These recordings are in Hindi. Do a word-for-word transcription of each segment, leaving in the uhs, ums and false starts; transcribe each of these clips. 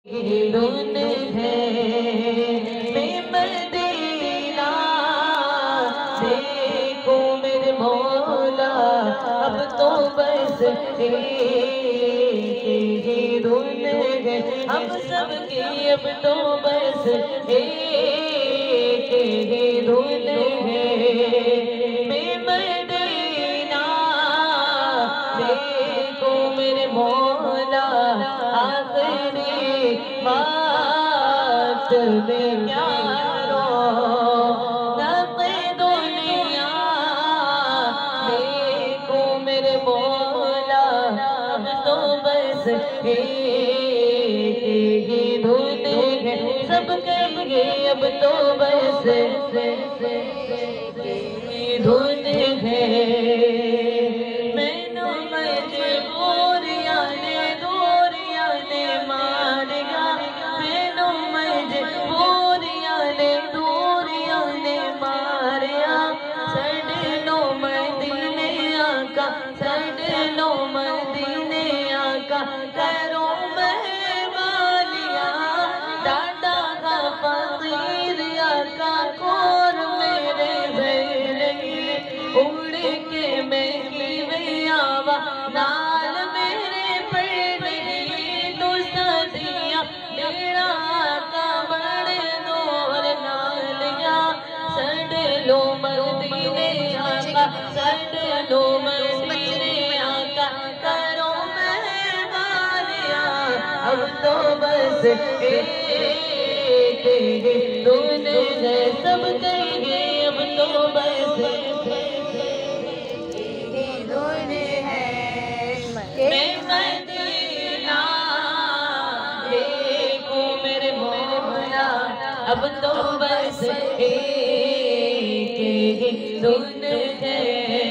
धुन है मैं मदीना, देखो मेरे मौला अब तो बस एक ही धुन है हम सबकी, अब तो बस एक ही धुन है मैं मदीना, देखो मेरे मौला आखिरी बात में क्या रो नक़े दुनिया, देखो मेरे मौला अब तो बस एक ही धुन है सब कहेंगे अब तो बस धुन है। मैनू मजबूरियां ने दूरियां ने मारिया, मैनू मजबूरियां ने दूरियां ने मारिया, साढ़े नौ मदीने आका, साढ़े नौ मदीने आका करो मेहमानियां, डाडा का फकीर आका कोर मेरे बहरगी, उड़ के मैं किवे आवा नाल मेरे पड़गी, तू सदिया मेरा आका बड़े दूर नालिया, साढ़े लो मदीने आका, साढ़े लो मदीने आका करो मेहमानियां, अब तो बस एक ही धुन है सब कहेंगे अब तो बस धुन है मैं मदीना, देखो मेरे मौला अब तो बस एक ही धुन है।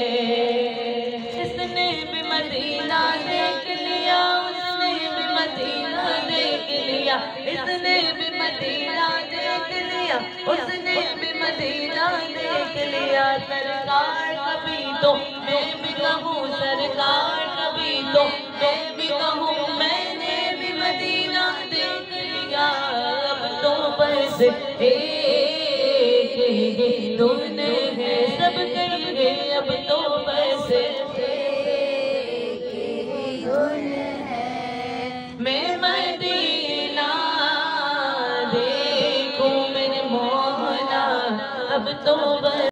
इसने भी मदीना देख लिया, उसने भी मदीना देख लिया, इसने भी मदीना देख लिया, उसने भी मदीना देख लिया, सरकार कभी तो मैं भी कहूँ, सरकार कभी तो मैं भी कहूँ, मैंने भी मदीना देख लिया, अब तो बस एक ही धुन है सब कहेंगे अब तो बस एक ही धुन है मैं मदीना, देखो मेरे मौला अब तो बस